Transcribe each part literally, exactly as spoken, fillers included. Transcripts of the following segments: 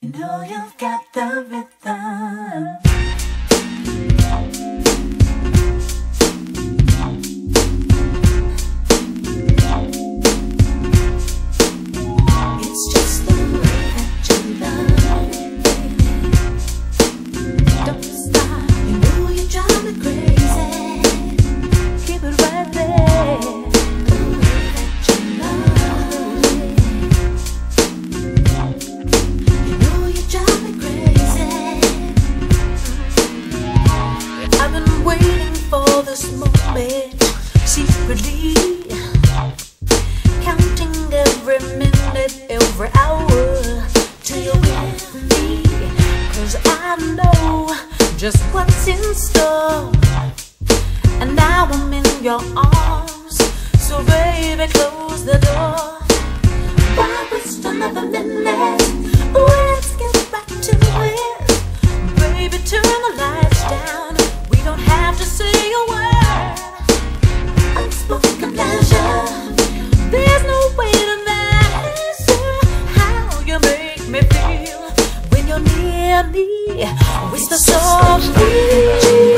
You know you've got the rhythm. It's just the way that you love it, baby. Don't stop. You know you drive me crazy. Keep it right there. The way that you love it. You know you drive me crazy. I've been waiting for this moment secretly, counting every minute, every hour till you're with me. Cause I know just what's in store, and now I'm in your arms. So baby, close the door. Why waste another minute? Let's get back to it. Baby, turn the lights down. We don't have to say a word. Unspoken pleasure. There's no way to measure how you make me feel when you're near me. Whisper softly.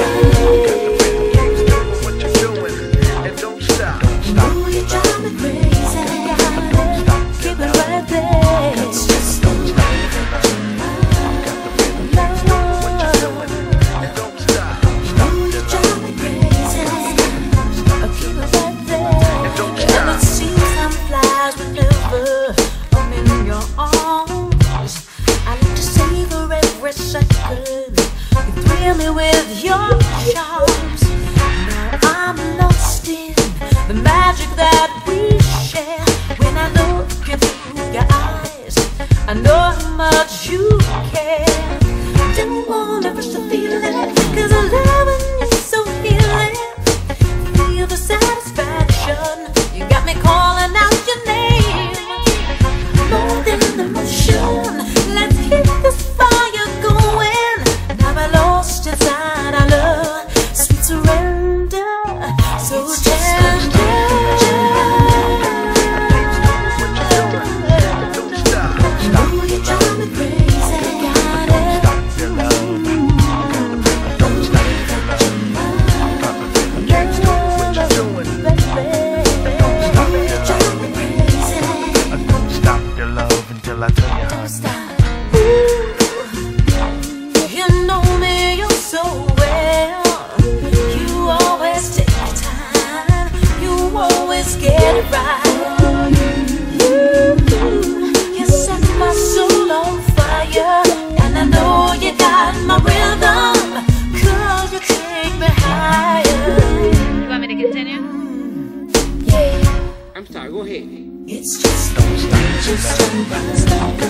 What you're doing, and don't stop. You know you drive me crazy. Keep it right there. It's just the way that you love. What you're doing, and don't stop. You know you drive me crazy. Keep it right there. And don't And stop. it seems time flies whenever I'm in your arms. I like to savor every second. You thrill me with your charms. Now I'm lost in the magic that we share. When I look into your eyes, I know how much you care. Don't wanna rush the feeling, cause I'm loving you so healing. Feel the satisfaction. You got me calling out your name. More than emotion. Let's keep this fire going. Now we're lost inside our love. Sweet surrender. So tender. Don't stop. You know you drive me crazy. Got it. Stop your love. Don't stop your love. Can't stop what you're doing. Don't stop your love. Don't stop your love until I tell you, honey. You know me, you so well. You always take your time. You always get it right. You, you set my soul on fire. And I know you got my rhythm. Cause you take me higher. You want me to continue? Yeah. I'm sorry, go ahead. It's just, Don't stop. just don't stop.